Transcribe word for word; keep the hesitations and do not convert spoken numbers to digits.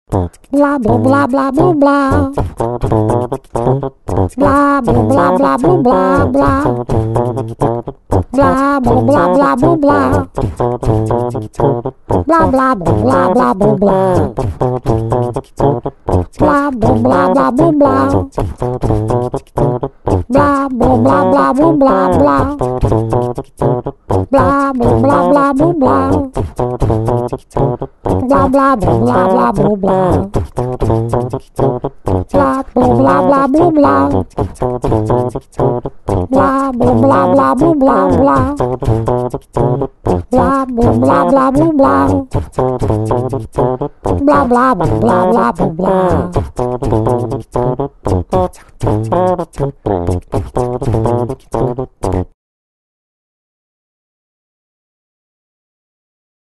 Blah blah blah blah blah blah. Blah blah blah blah blah blah blah. Blah blah blah blah blah blah. Blah blah blah blah blah blah blah. Blah blah blah blah blah blah. Blah blah blah blah blah blah. Blah blah blah blah blah blah. Blah blah blah blah blah blah blah. Blah blah blah blah blah blah. Blah blah blah blah blah blah. Blah blah blah blah blah blah. Blah blah blah blah blah blah.